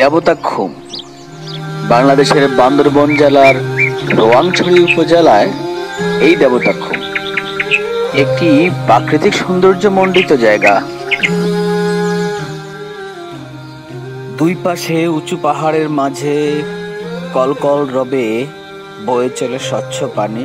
দেবতাখুম বাংলাদেশের বান্দরবান জেলার রোয়াংছড়ি উপজেলায় এই দেবতাখুম একটি প্রাকৃতিক সৌন্দর্য মণ্ডিত জায়গা। দুই পাশে উঁচু পাহাড়ের মাঝে কলকল রবে বয়ে চলে স্বচ্ছ পানি।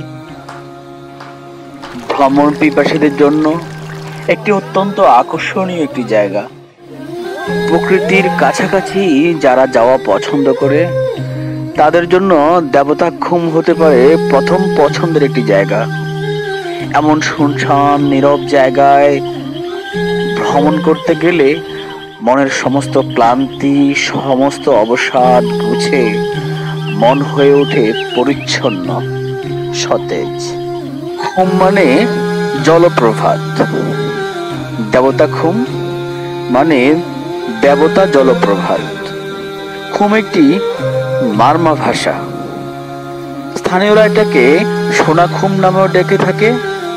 ভ্রমণ পিপাসীদের জন্য একটি অত্যন্ত আকর্ষণীয় একটি জায়গা। প্রকৃতির কাছাকাছি যারা যাওয়া পছন্দ করে তাদের জন্য দেবতাখুম হতে পারে প্রথম পছন্দের একটি জায়গা। এমন শুনশান নীরব জায়গায় ভ্রমণ করতে গেলে মনের সমস্ত ক্লান্তি, সমস্ত অবসাদ মুছে মন হয়ে ওঠে পরিচ্ছন্ন, সতেজ। খুম মানে জলপ্রপাত, দেবতাখুম মানে দেবতা জলপ্রপাত। খুম একটি মারমা ভাষা। স্থানীয়রা এটাকে সোনাখুম নামেও ডেকে থাকে।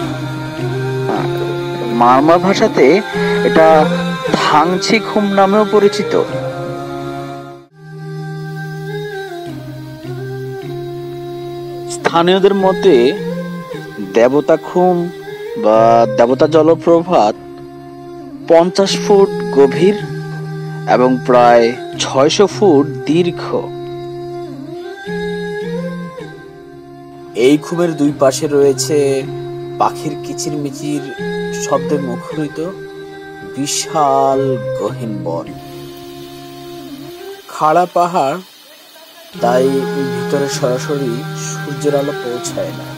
মারমা ভাষাতে এটা থাংছি খুম নামেও পরিচিত। স্থানীয়দের মতে দেবতাখুম বা দেবতা জলপ্রপাত 50 ফুট গভীর এবং প্রায় 600 ফুট দীর্ঘ। এই খুমের দুই পাশে রয়েছে পাখির কিচিরমিচির শব্দে মুখরিত বিশাল গহীন বন। খাড়া পাহাড়, তাই ভিতরে সরাসরি সূর্যের আলো পৌঁছায় না।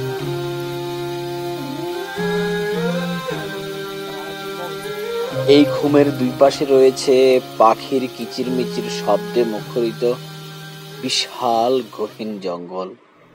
এই খুমের দুই পাশে রয়েছে পাখির কিচিরমিচির শব্দে মুখরিত বিশাল গহীন জঙ্গল।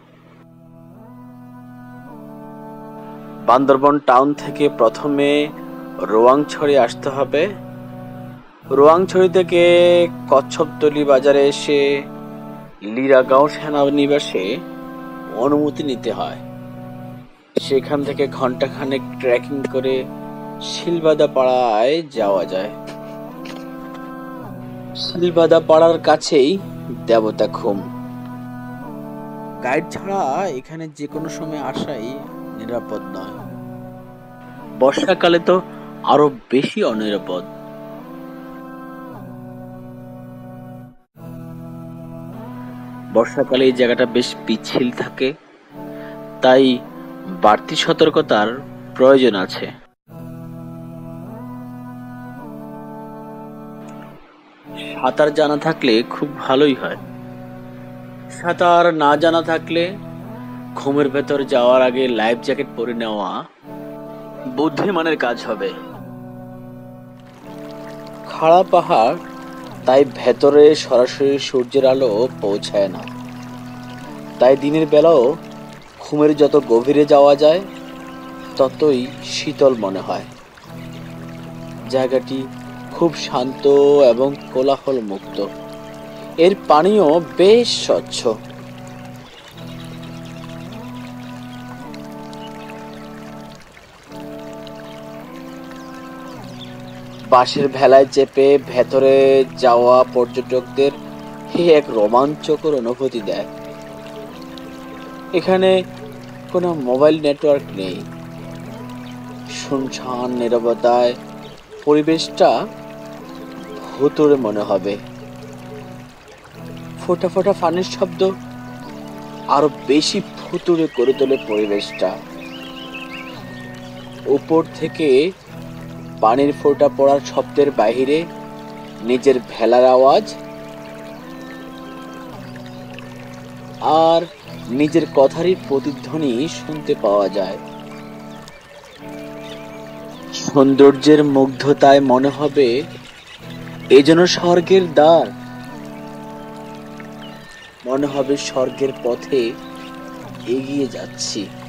বান্দরবান টাউন থেকে প্রথমে রোয়াংছড়ি আসতে হবে। রোয়াংছড়ি থেকে কচ্ছপতলি বাজারে এসে লিরাগাঁও সেনানিবাসে অনুমতি নিতে হয়। সেখান থেকে ঘন্টাখানেক ট্রেকিং করে শিলবাদা পাড়ায় যাওয়া যায়। শিলবাদা পাড়ার কাছেই দেবতাখুম। গাইড ছাড়া এখানে যে কোনো সময় আসাই নিরাপদ নয়। বর্ষাকালে তো আরো বেশি অনিরাপদ। বর্ষাকালে এই জায়গাটা বেশ পিচ্ছিল থাকে, তাই বাড়তি সতর্কতার প্রয়োজন আছে। সাঁতার জানা থাকলে খুব ভালোই হয়। সাঁতার না জানা থাকলে ঘুমের ভেতর যাওয়ার আগে লাইফ জ্যাকেট পরে নেওয়া বুদ্ধিমানের কাজ হবে। খাড়া পাহাড়, তাই ভেতরে সরাসরি সূর্যের আলো পৌঁছায় না। তাই দিনের বেলাও ঘুমের যত গভীরে যাওয়া যায় ততই শীতল মনে হয়। জায়গাটি খুব শান্ত এবং কোলাহল মুক্ত। এর পানিও বেশ স্বচ্ছ। বাঁশের ভেলায় চেপে ভেতরে যাওয়া পর্যটকদের এক রোমাঞ্চকর অনুভূতি দেয়। এখানে কোনো মোবাইল নেটওয়ার্ক নেই। শুনশান নীরবতায় পরিবেশটা ভুতুড়ে মনে হবে। ফোটা ফোটা পানির শব্দ আরো বেশি ভুতুড়ে করে তোলে পরিবেশটা। উপর থেকে পানির ফোঁটা পড়ার শব্দের বাহিরে নিজের ভেলার আওয়াজ আর নিজের কথারই প্রতিধ্বনি শুনতে পাওয়া যায়। সৌন্দর্যের মুগ্ধতায় মনে হবে এ যেন স্বর্গের দ্বার। মনে হবে স্বর্গের পথে এগিয়ে যাচ্ছি।